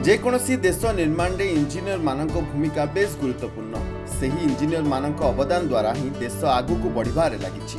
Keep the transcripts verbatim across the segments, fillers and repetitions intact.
जेकोसी देश निर्माण में इंजीनियर मानक भूमिका बेस गुरुत्वपूर्ण। सही इंजीनियर मानक अवदान द्वारा ही देश आगु को बढ़िबारे लागिछि।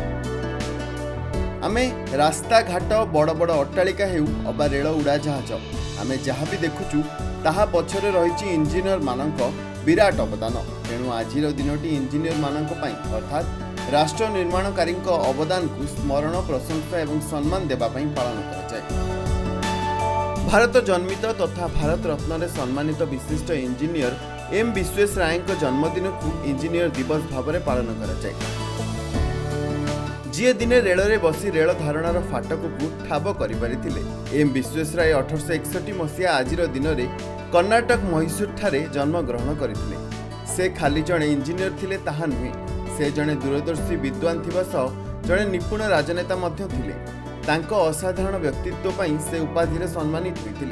आमे रास्ता घाट बड़ बड़ अट्टालिका हेउ अबा रेल उड़ाजहाज आमे जहाँ भी देखुचु ताहा पछरे रहिछि इंजीनियर मानक विराट अवदान। तेणु आजिर दिनटी इंजीनियर मानक पई अर्थात राष्ट्र निर्माणकारी अवदान को स्मरण प्रशंसा एवं सम्मान देबा पई पालन कराଯାଏ। भारत जन्मित तथा भारत रत्न रे सम्मानित विशिष्ट इंजीनियर एम विश्वेश्वराय जन्मदिन को इंजीनियर दिवस भाव में पालन कराଯାए। जी दिने रेल रे बसी रेल धारणार फाटक को ठाब करिपारिथिले। एम विश्वेश्वराय अठारश एकसठ मसीहा आजिर दिन में कर्नाटक मैसूर ठारे जन्म ग्रहण करथिले। से खाली जड़े इंजीनियर थिले ताहा नुहे, से जड़े दूरदर्शी विद्वान थिबा सह जड़े निपुण राजनेता मध्य थिले। तांको असाधारण व्यक्तित्व पई से उपाधि रे सम्मानित होइथिले।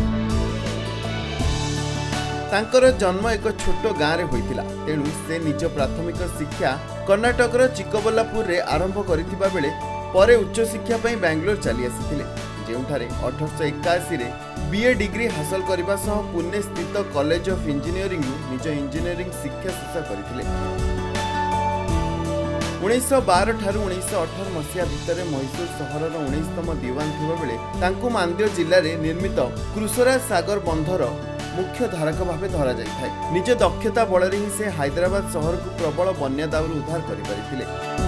तांकर जन्म एक छोट गाँव रे होइथिला। तेणु से निज प्राथमिक शिक्षा कर्नाटकर चिकबल्लापुर रे आरंभ करथिबा बेले परे उच्च शिक्षा पई बेंगलोर चली आसीथिले, जेउठारे अठारश एकाशी रे बीए डिग्री हासिल करबा सह पुणे स्थित कॉलेज ऑफ इंजीनियरिंग निज इंजीनियरिंग शिक्षा शेष करथिले। उन्नीस बार ठारू उन्नीस अठार मसीहा भितर मैसूर सहरर उन्नीसतम दीवान थिबा बेले तांकु मांद्य जिल्ला रे निर्मित कृष्णराज सागर बंधर मुख्य धारक भावे धरा जाइथाय। निज दक्षता बल रे ही से हैदराबाद शहर को प्रबल बन्या दाउरू उद्धार करि परिथिले।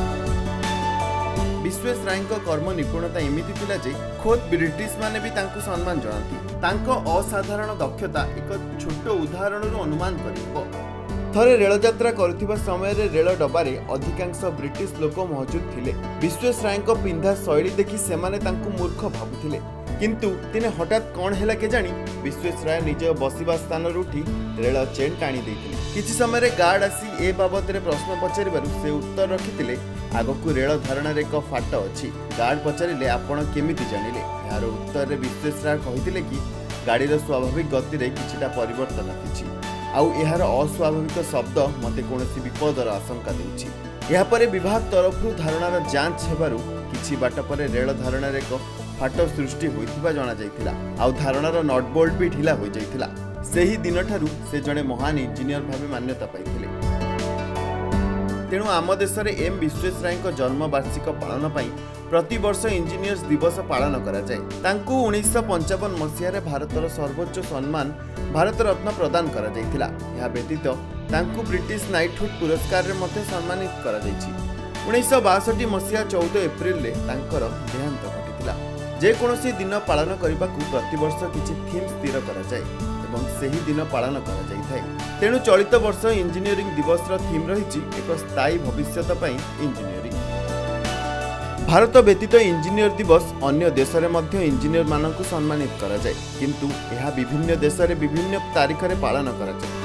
विश्वेश्वराय कर्म निपुणता एमिति थिला जे खोद ब्रिटिश माने भी तांकु सम्मान जणांती। तांको असाधारण दक्षता एक छोट उदाहरण रु अनुमान करिबो। थरे रेल यात्रा करुथिबा समय रे रेल डबारे अधिकांश ब्रिटिश लोक मौजूद थिले। विश्वेश्वराय पिंधा शैली देखि सेमाने तांकु मूर्ख भाबुथिले, किंतु तिने हठात कौन हैला के जानी विश्वेश्वराय निज बसिबा स्थान उठी रेल चेन टाणी देथिले। किछि समय रे गार्ड आसी ए बाबत रे प्रश्न पचारिबारु से उत्तर रखिथिले, आगकु रेल धारणार एक फाट अछि। गार्ड पचारिले आपण केमिति जानिले? यार उत्तर रे विश्वेश्वराय कहिथिले कि गाड़ीर स्वाभाविक गति रे किछिटा परिवर्तन आछि, आउ यार अस्वाभाविक शब्द मते कौनसी विपदर आशंका देउछि। या परे विभाग तरफ धारणार जांच हेबारु किछि बाट परे रेल धारणार एक फाट सृष्टि होइथिबा जणा जाइथिला, आउ धारणार नट बोल्ट भी ढिला हो जाइथिला। सेही दिन ठारू से जणे महान इंजीनियर भावे मान्यता पाइथिले। तेणु आम देश में एम विश्वेश्वराय जन्म वार्षिक पालन पई प्रति वर्ष इंजीनियर्स दिवस पालन करा जाए। तांकु उन्नीस पंचावन मसीह भारतर सर्वोच्च सम्मान भारत रत्न प्रदान करा जाइथिला। यह व्यतीत तांकु ब्रिटिश नाइटहुड पुरस्कार रे मध्य सम्मानित करा जाइछि। उन्नीस बासठ मसीहा चौदह एप्रिल रे तांकर देहांत घटिथिला। जे कोनोसी दिन पालन करबाकू प्रति वर्ष किछि थीम स्थिर करा जाए एवं सेही दिन पालन करा जाइथाय। तेणु चलित वर्ष इंजीनियरिंग दिवस रो थीम रहिछि एक स्थायी भविष्यत पई इंजीनियरिंग। भारत व्यतीत इंजीनियर दिवस अन्य देश रे मध्य इंजीनियर मानकु सम्मानित करा जाए, किंतु यह विभिन्न देश रे विभिन्न तारीख रे पालन करा जाए।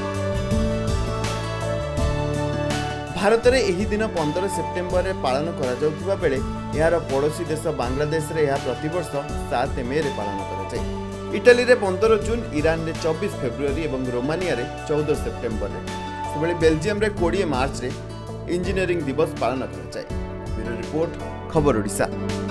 भारत रे एही दिन पंद्रह सेप्टेम्बर रे पालन करा जाउथिबा बेले यार पड़ोसी देश बांग्लादेश रे यह प्रतिवर्ष सात मे रे पालन करा जाए। इटाली रे पंद्रह जून, ईरान रे चौबीस फेब्रुआरी एवं रोमानिया रे चौदह सेप्टेम्बर रे, सेबले बेल्जियम रे बीस मार्च रे इंजीनियरिंग दिवस पालन करा जाए। ब्यूरो रिपोर्ट, खबर ओडिशा।